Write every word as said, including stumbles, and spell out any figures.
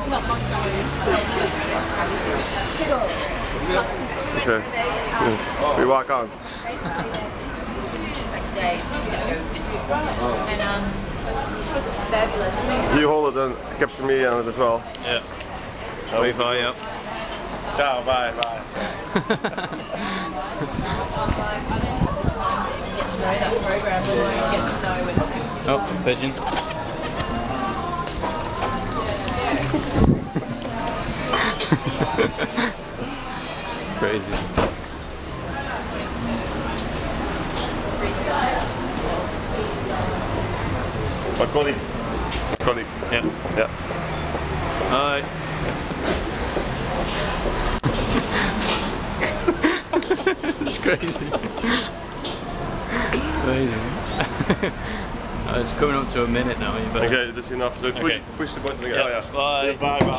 Not much Okay. Yeah. We walk on. And um, it was fabulous. I mean, If you hold it, then capture me on it as well. Yeah. Wait for you. Ciao, bye, bye. get to know that program, but won't get to know when Oh, pigeon. Crazy. My colleague. My colleague. Yeah. Yeah. Hi. It's crazy. Amazing. Oh, it's coming up to a minute now. You better... Okay, this is enough. So Okay. push, push the button again. Yeah. Oh, yeah. Bye. Yeah, bye, bye.